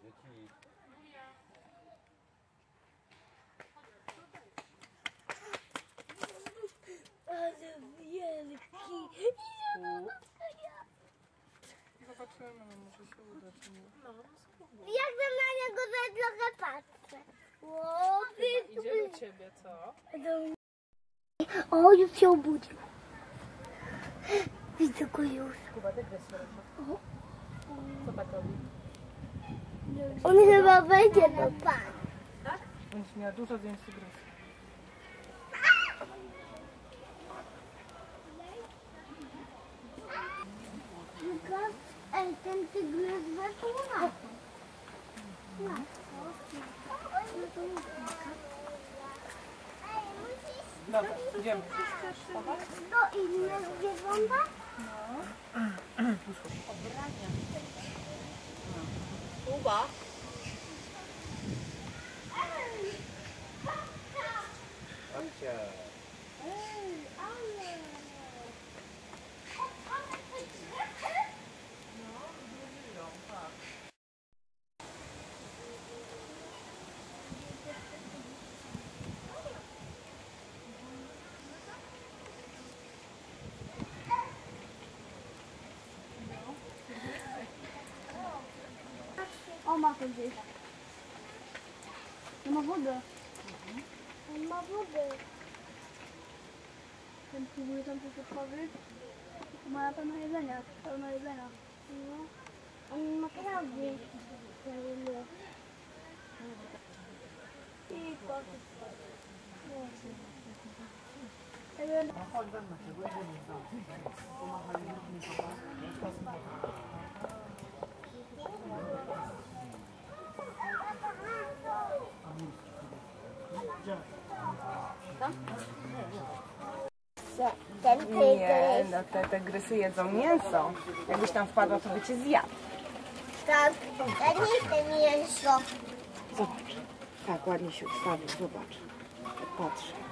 dzieci. Ale wielki. Zobaczymy, może się uda, czy nie. Jak na niego za trochę patrzę. O, Idzie do ciebie, co? o, już się obudził. Widzę go już. Kuba, ty gryz robisz. Co tak robi? On chyba wejdzie na pan. Będzie miała dużo zdjęć tygrysów. Ej, ten tygrys weszł na to. Dobra, idziemy. To inne zwierzęta? Kuba. Babcia. O, ma to gdzieś. Nie ma wody. On ma wody. Ten próbuje tam coś otworzyć. Ma na pewno jedzenia. Pełno jedzenia. No. On ma krawy. I koty. Nie, no te tygrysy jedzą mięso. Jakbyś tam wpadła, to by cię zjadł. Tak, ja nie chcę mięso. Zobacz. Tak, ładnie się ustawił, zobacz. Patrz.